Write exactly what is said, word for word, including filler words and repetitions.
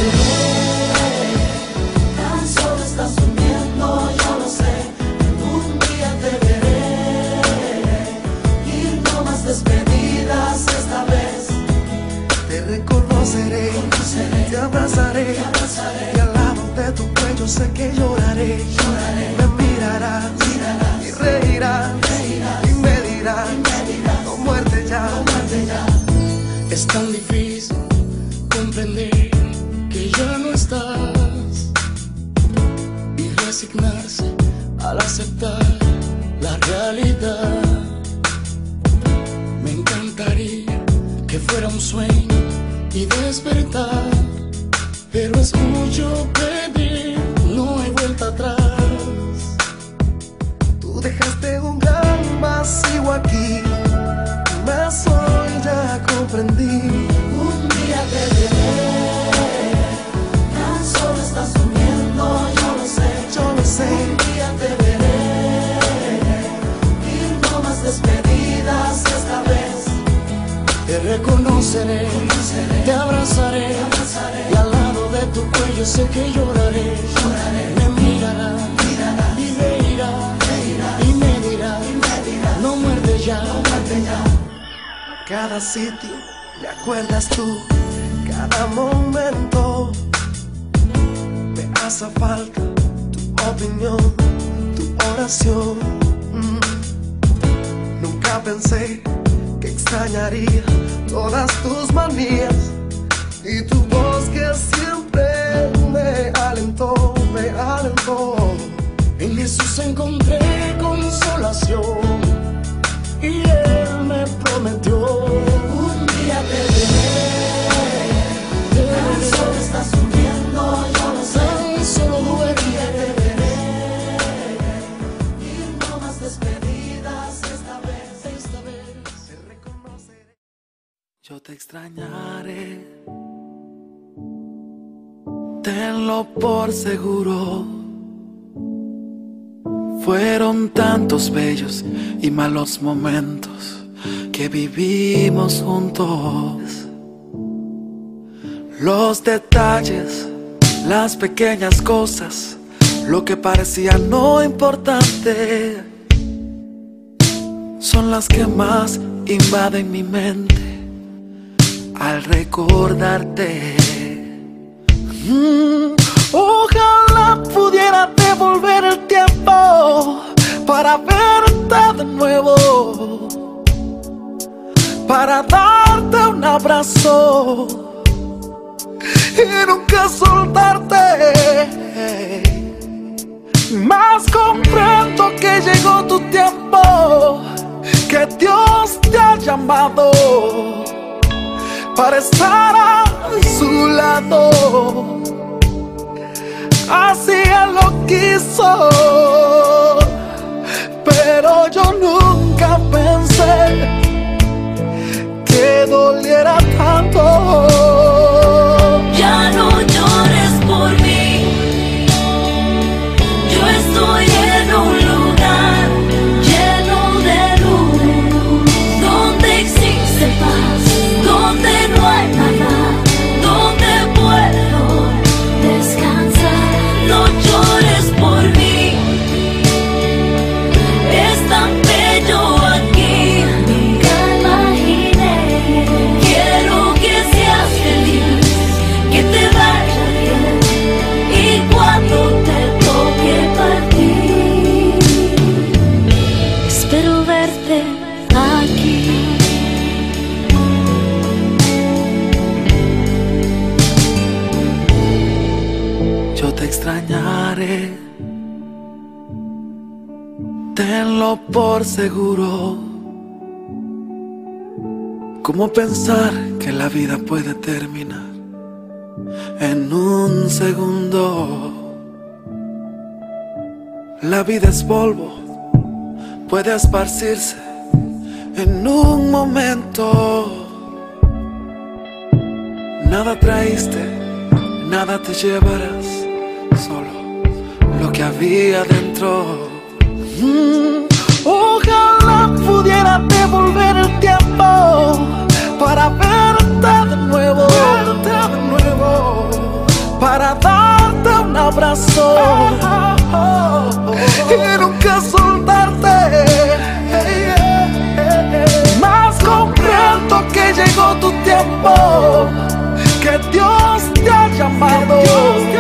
perderé. Tan solo estás durmiendo, yo lo sé. Algún día te veré. Y no más despedidas esta vez. Te reconoceré, Conoceré, te abrazaré, te abrazaré. y al lado de tu cuello sé que lloraré. Lloraré. Me mirarás, Mirarás, y reirás, reirás, y me dirás, y me dirás, no muerte ya, no muerte ya. Es tan difícil comprender que ya no estás y resignarse al aceptar la realidad. Me encantaría que fuera un sueño y despertar, pero es mucho pedir, no hay vuelta atrás. tú dejaste un gran vacío aquí, mas hoy ya comprendí. Un día te veré. Tan solo estás durmiendo, yo lo sé. Yo lo sé, Un día te veré. Y no más despedidas esta vez. Te reconoceré, Conoceré, te abrazaré, te abrazaré. y al lado de tu cuello sé que lloraré. Lloraré. Me mirarás, Mirarás, y reirás, reirás, y me dirás, y me dirás, no muerde ya. no muerte ya. cada sitio me acuerdas tú, cada momento me hace falta tu opinión, tu oración. Mm. Nunca pensé que extrañaría todas tus manías y tu voz que siempre me alentó, me alentó. En Jesús encontré consolación y Él me prometió. Un día te veré. Tan solo estás durmiendo, yo lo sé. Tan solo Un día te duerme. veré. Y no más despedidas esta vez. Esta vez Te reconoceré. Yo te extrañaré, tenlo por seguro. Fueron tantos bellos y malos momentos que vivimos juntos. Los detalles, las pequeñas cosas, lo que parecía no importante, son las que más invaden mi mente al recordarte. Mm, ojalá pudiera devolver el tiempo para verte de nuevo, para darte un abrazo y nunca soltarte. Mas comprendo que llegó tu tiempo, que Dios te ha llamado para estar a su lado. Así Él lo quiso, pero yo nunca pensé que doliera tanto. Ya no llores por mí. Yo estoy en un lugar lleno de luz, donde existe paz, donde no hay nada, donde puedo descansar. No llores por mí. Es tan bello aquí, nunca imaginé. Quiero que seas feliz, que te vaya bien, y cuando te toque partir, espero verte aquí. Yo te extrañaré, tenlo por seguro. ¿Cómo pensar que la vida puede terminar en un segundo? La vida es polvo, puede esparcirse en un momento. Nada traíste, nada te llevarás, solo lo que había dentro. Mm, ojalá pudiera devolver el tiempo para verte de nuevo, verte de nuevo, para darte un abrazo y nunca soltarte. Más comprendo que llegó tu tiempo, que Dios te ha llamado.